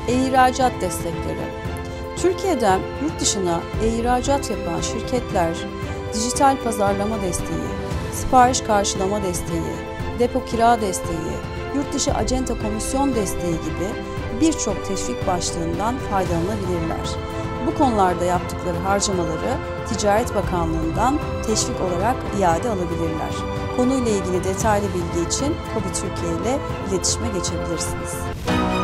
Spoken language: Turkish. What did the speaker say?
E-ihracat destekleri. Türkiye'den yurt dışına ihracat yapan şirketler, dijital pazarlama desteği, sipariş karşılama desteği, depo kira desteği, yurt dışı acenta komisyon desteği gibi birçok teşvik başlığından faydalanabilirler. Bu konularda yaptıkları harcamaları Ticaret Bakanlığı'ndan teşvik olarak iade alabilirler. Konuyla ilgili detaylı bilgi için KOBİ Türkiye ile iletişime geçebilirsiniz.